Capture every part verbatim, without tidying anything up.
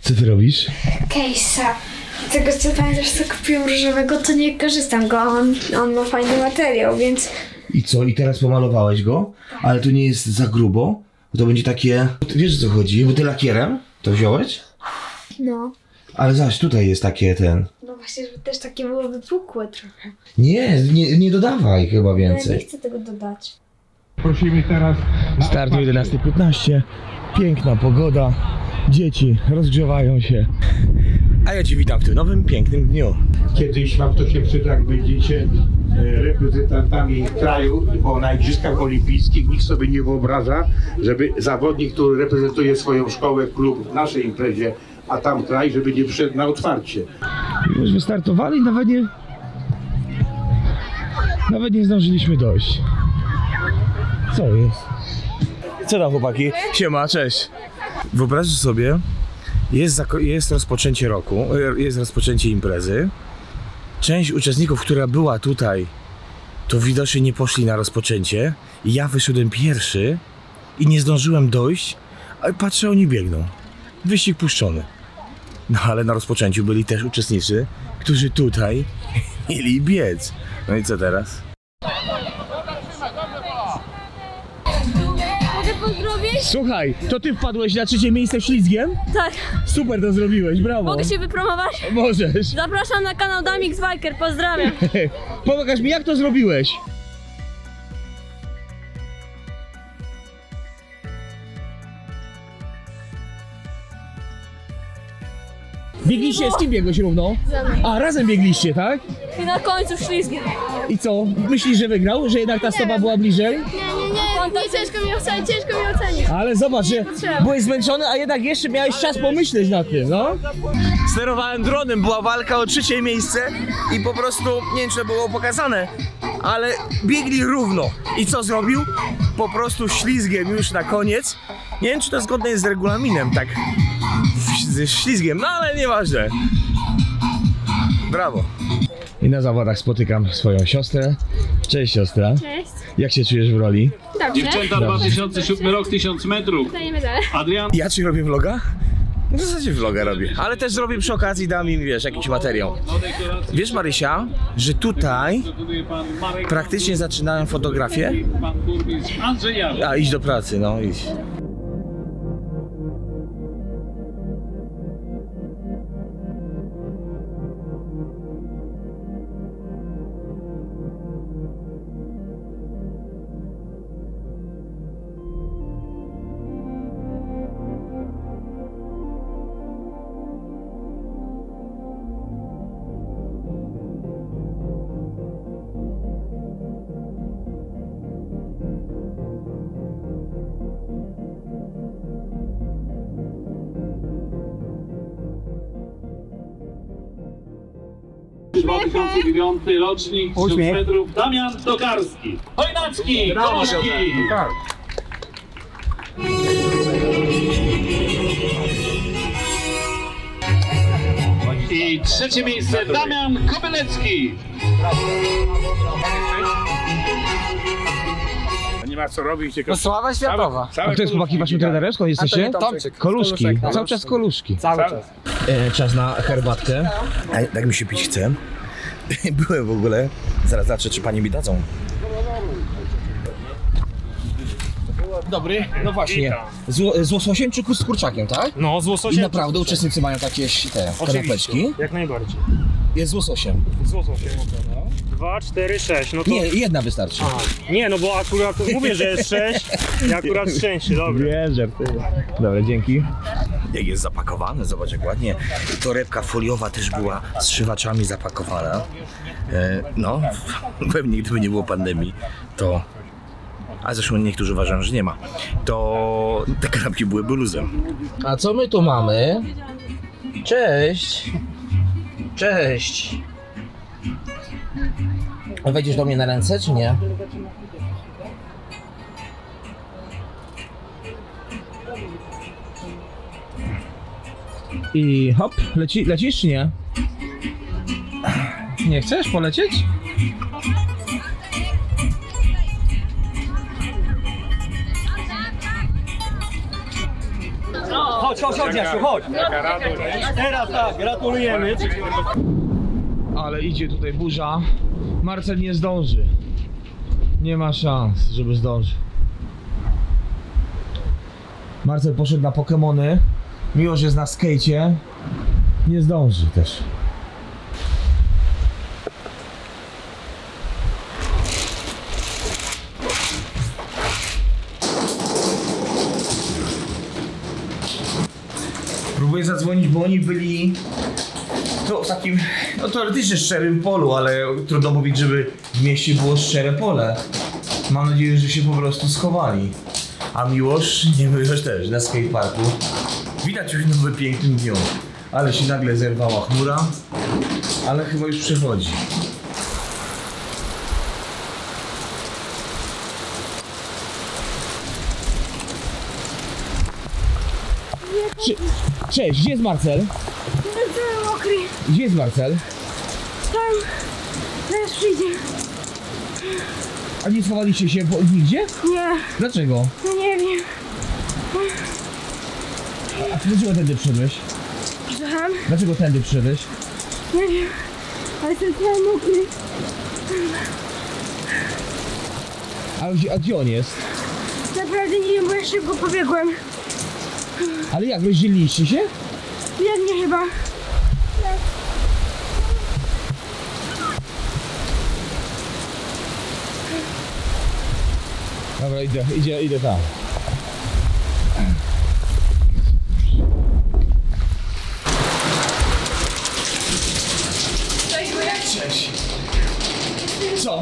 Co ty robisz? Case'a. Tego co pamiętasz, co kupiłem różowego, to nie korzystam go, on, on ma fajny materiał, więc... I co? I teraz pomalowałeś go? Ale to nie jest za grubo? Bo to będzie takie... Wiesz o co chodzi? Bo ty lakierem to wziąłeś? No. Ale zaś tutaj jest takie ten... No właśnie, żeby też takie było wypukłe trochę. Nie, nie, nie dodawaj chyba Ale ja nie więcej. chcę tego dodać. Prosimy teraz... Start o jedenasta piętnaście. Piękna pogoda. Dzieci rozgrzewają się. A ja Cię witam w tym nowym, pięknym dniu. Kiedyś wam to się przyda, jak będziecie e, reprezentantami kraju, bo na Igrzyskach Olimpijskich nikt sobie nie wyobraża, żeby zawodnik, który reprezentuje swoją szkołę, klub w naszej imprezie, a tam kraj, żeby nie przyszedł na otwarcie. Już wystartowali, nawet nie... Nawet nie zdążyliśmy dojść. Co jest? Co tam, chłopaki? Siema, cześć. Wyobraźcie sobie, jest, jest rozpoczęcie roku, jest rozpoczęcie imprezy. Część uczestników, która była tutaj, to widocznie nie poszli na rozpoczęcie. Ja wyszedłem pierwszy i nie zdążyłem dojść, ale patrzę, oni biegną. Wyścig puszczony. No ale na rozpoczęciu byli też uczestnicy, którzy tutaj mieli biec. No i co teraz? Mogę pozdrowić? Słuchaj, to ty wpadłeś na trzecie miejsce ślizgiem? Tak. Super to zrobiłeś, brawo. Mogę się wypromować? Możesz. Zapraszam na kanał Damix Biker, pozdrawiam. Pokaż mi, jak to zrobiłeś. Biegliście, z kim biegłeś równo? A, razem biegliście, tak? I na końcu ślizgiem. I co? Myślisz, że wygrał? Że jednak ta stopa była bliżej? Nie, nie, nie, nie ciężko mi ocenić, ciężko mi ocenić. Ale zobacz, że byłeś zmęczony, a jednak jeszcze miałeś czas pomyśleć nad tym, no? Sterowałem dronem, była walka o trzecie miejsce i po prostu, nie wiem, czy to było pokazane, ale biegli równo. I co zrobił? Po prostu ślizgiem już na koniec. Nie wiem, czy to zgodne jest z regulaminem, tak ze ślizgiem, no ale nieważne. Brawo. I na zawodach spotykam swoją siostrę. Cześć, siostra. Cześć. Jak się czujesz w roli? Dobrze. Dziewczęta, dwa tysiące siódmy rok, tysiąc metrów. Dajemy dalej. Adrian. Ja ci robię vloga? W zasadzie vloga robię, ale też zrobię przy okazji, dam im, wiesz, jakiś materiał. Wiesz, Marysia, że tutaj praktycznie zaczynałem fotografię? Pan burmistrz Andrzej Jarek. A, idź do pracy, no idź. dwa tysiące dziewiąty rocznik, tysiąc metrów, Damian Tokarski. Chojnacki, Kołoszki. I trzecie miejsce, Damian Kobylecki. Nie ma co robić, tylko... No sława światowa. Całe A kto jest chłopaki waszym trenerem? Skąd jesteście? Tomczyk. Koluszki. Koluszek. Cały czas koluszki. Cały czas. E, czas na herbatkę. A tak mi się pić chce. Byłem w ogóle. Zaraz zobaczę, czy pani mi dadzą. Dobry, no właśnie. Z, z łososiem czy z kurczakiem, tak? No, z łososiem. I naprawdę uczestnicy mają takie te kanapeczki. Jak najbardziej. Jest z łososiem. Z łososiem, no. Dwa, cztery, sześć, no to... Nie, jedna wystarczy. Aha. Nie, no bo akurat mówię, że jest sześć i akurat szczęście, dobra. Nie, żartuję. Dobra, dzięki. Jak jest zapakowane, zobacz jak ładnie. Torebka foliowa też była z szywaczami zapakowana. E, no, pewnie gdyby nie było pandemii, to... A zresztą niektórzy uważają, że nie ma. To te kanapki byłyby luzem. A co my tu mamy? Cześć. Cześć. Wejdziesz do mnie na ręce, czy nie? I hop, leci, lecisz czy nie? Nie chcesz polecieć? chodź, chodź, chodź, Jasiu, chodź. Teraz tak, gratulujemy. Ale idzie tutaj burza. Marcel nie zdąży. Nie ma szans, żeby zdążył. Marcel poszedł na Pokemony. Miłość jest na skejcie. Nie zdąży też. Próbuję zadzwonić, bo oni byli to w takim, no teoretycznie szczerym polu, ale trudno mówić, żeby w mieście było szczere pole. Mam nadzieję, że się po prostu schowali. A Miłosz, nie Miłosz też, na skateparku. Widać już nowy pięknym dniu, ale się nagle zerwała chmura, ale chyba już przechodzi. Cze Cześć, gdzie jest Marcel? Jestem mokry. Gdzie jest Marcel? Tam. Zaraz przyjdzie. A nie schowaliście się bo nigdzie? Nie. Dlaczego? No nie wiem. A, a dlaczego tędy przyszedłeś? Słucham? Dlaczego tędy przyszedłeś? Nie wiem. Ale jestem cały mokry. A gdzie, a gdzie on jest? Naprawdę nie wiem, bo ja szybko pobiegłem. Ale jak, rozdzieliliście się? Biegnie chyba. Dobra, idę, idę, idę tam. Cześć. Co?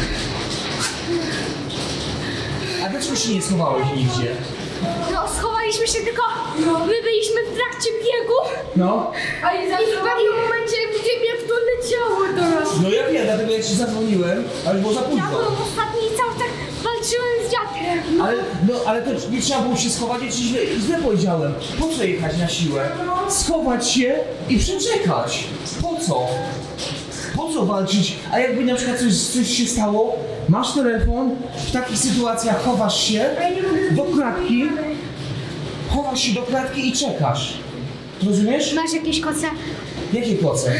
A dlaczego się nie schowałeś nigdzie? No, schowaliśmy się tylko, my byliśmy w trakcie biegu. No? I w pewnym momencie widziałem, jak to leciało do nas. No ja wiem, dlatego ja ci zadzwoniłem, ale było za Ja późno. byłem ostatni i cały tak walczyłem z wiatrem. Ale, no, ale to nie trzeba było się schować, ja ci źle, źle powiedziałem. Po co jechać na siłę? Schować się i przeczekać. Po co? Po co walczyć? A jakby na przykład coś, coś się stało, masz telefon, w takich sytuacjach chowasz się do klatki, chowasz się do klatki i czekasz. Rozumiesz? Masz jakieś koce? Jakie koce?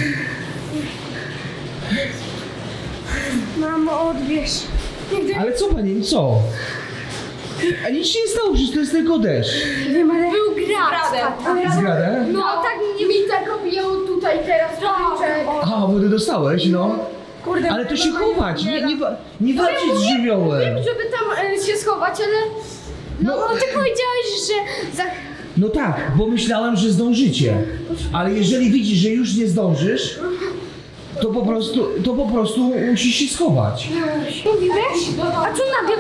Mamo, odbierz. Ale co pani, co? A nic się nie stało, przecież to jest tylko deszcz. Wiem, ale... Był grad. Z gradem? No, tak nie mi tak obijało tutaj teraz. A, wodę dostałeś, no. Kurde. Ale to się chować, nie, nie, wa- nie walczyć z żywiołem. Żeby tam e, się schować, ale... No, No. no ty powiedziałeś, że... Za... No tak, bo myślałem, że zdążycie. Ale jeżeli widzisz, że już nie zdążysz, to po prostu, to po prostu musisz się schować. Mówiłeś? A tu nagle...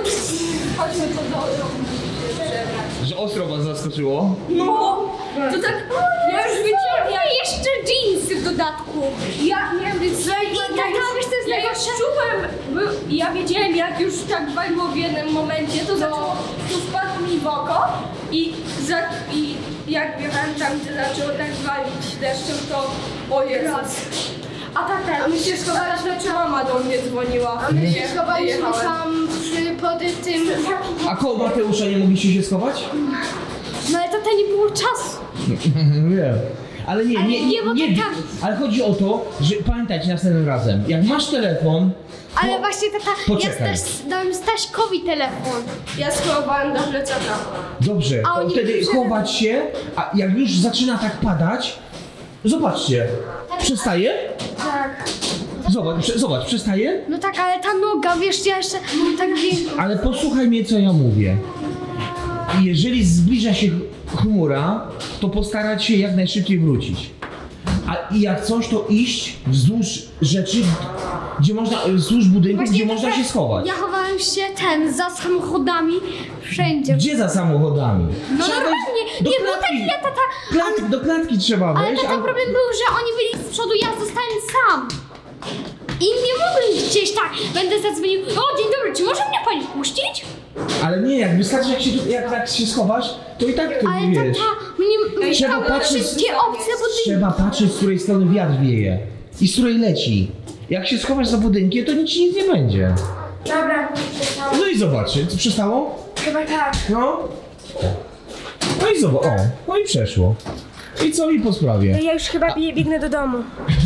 Że ostro was zaskoczyło? No, to tak... Ja już wiedziałam, ja jeszcze jeansy w dodatku. Ja miałem być... I tata, wiesz, to jest Ja najgorsze. już czułem, był, ja wiedziałem jak już tak waliło w jednym momencie, to zaczęło, to wpadł mi w oko i, za, i jak wjechałem tam, gdzie zaczęło tak walić deszczem, to o Jezus. A tata, a my się schowaliśmy, czy mama do mnie dzwoniła. A my się Schowaliśmy tam przy, pod tym... A koło Mateusza nie mogliście się schować? No ale tata nie było czasu. Wiem. Ale nie, nie, nie, bo nie, tak- ale chodzi o to, że pamiętajcie następnym razem, jak masz telefon, Ale to- właśnie tata, Poczekaj. ja Staś, dałem Staśkowi telefon. Ja schowałem do plecaka. Dobrze, A to oni wtedy przed- chować się, a jak już zaczyna tak padać, zobaczcie, przestaje? Tak. Zobacz, prze, zobacz, przestaje? No tak, ale ta noga, wiesz, ja jeszcze tak wiem. Ale posłuchaj mnie, co ja mówię. Jeżeli zbliża się chmura, to postarać się jak najszybciej wrócić. A i jak coś, to iść wzdłuż rzeczy, gdzie można, wzdłuż budynków, gdzie można tata, się schować. Ja chowałem się ten, za samochodami, wszędzie. Gdzie za samochodami? No Trzeba normalnie, wejść do nie, bo tak klatki. ja tata... Klat, do klatki trzeba Ale wejść. tata a- problem był, że oni byli z przodu, ja zostałem sam. I nie mogłem gdzieś tak, będę zadzwonił. O, dzień dobry, czy może mnie pani puścić? Ale nie, jak wystarczy, jak się, tu- jak, jak się schowasz, to i tak to Ale wiesz. tata, mnie Trzeba tam patrzeć- wszystkie opcje budynku. Trzeba patrzeć, z której strony wiatr wieje i z której leci. Jak się schowasz za budynkiem, to nic ci nic nie będzie. Dobra, No i zobacz, co przestało? chyba tak. No. No i zobacz, o, no i przeszło. I co mi po sprawie? Ja już chyba bie biegnę do domu.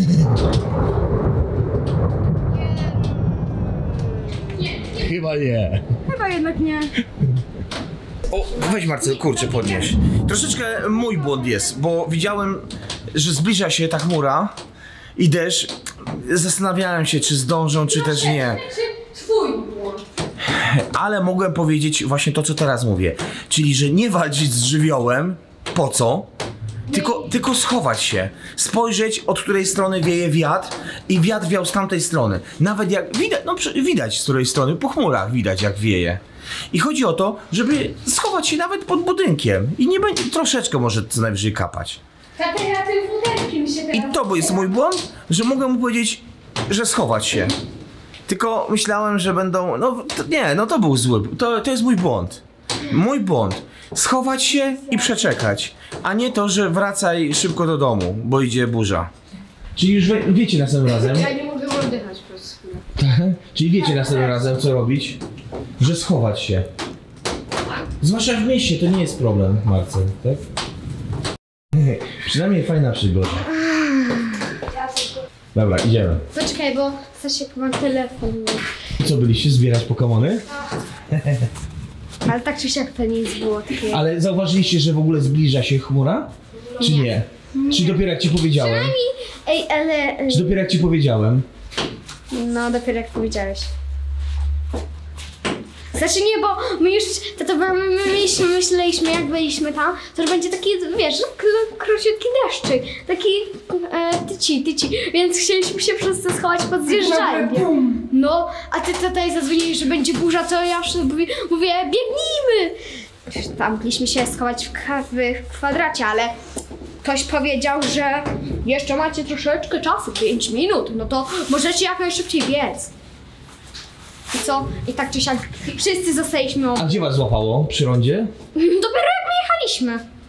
Chyba nie. Chyba jednak nie. O, weź Marcel, kurczę, podnieś. Troszeczkę mój błąd jest, bo widziałem, że zbliża się ta chmura i deszcz. Zastanawiałem się, czy zdążą, czy też nie. Twój błąd. Ale mogłem powiedzieć właśnie to, co teraz mówię. Czyli, że nie walczyć z żywiołem, po co? Tylko, tylko schować się. Spojrzeć, od której strony wieje wiatr i wiatr wiał z tamtej strony. Nawet jak widać, no widać z której strony, po chmurach widać jak wieje. I chodzi o to, żeby schować się nawet pod budynkiem i nie będzie, troszeczkę może co najwyżej kapać. Tata, ja tym wódeczkiem się teraz... I to bo jest mój błąd, że mogę mu powiedzieć, że schować się. Tylko myślałem, że będą, no to, nie, no to był zły, to, to jest mój błąd. Mój błąd. Schować się i przeczekać, a nie to, że wracaj szybko do domu, bo idzie burza. Czyli już wie, wiecie następnym razem? Ja nie mogę oddychać przez chwilę. Czyli wiecie następnym razem, co robić? Że schować się. Zwłaszcza w mieście to nie jest problem, Marcel, tak? Przynajmniej fajna przygoda. Dobra, idziemy. Poczekaj, bo Stasiek ma telefon. Co, byliście zbierać Pokemony? Ale tak czy siak to nie jest było takie... Ale zauważyliście, że w ogóle zbliża się chmura? Czy nie? nie? Czy dopiero jak ci powiedziałem? Ej, ale... Czy dopiero jak ci powiedziałem? No, dopiero jak powiedziałeś. Znaczy nie, bo my już, to, to my, my mieliśmy, myśleliśmy jak byliśmy tam, to że będzie taki, wiesz, kr- króciutki deszczyk, taki e, tyci, tyci, więc chcieliśmy się przez to schować pod zjeżdżalnię. No, a ty tutaj zadzwoniłeś, że będzie burza, to ja już mówię, mówię biegnijmy! Tam mieliśmy się schować w, kwa- w kwadracie, ale ktoś powiedział, że jeszcze macie troszeczkę czasu, pięć minut, no to możecie jak najszybciej biec. I co? I tak czy siak wszyscy zostaliśmy... A gdzie was złapało? Przy rondzie? Dopiero jak my jechaliśmy.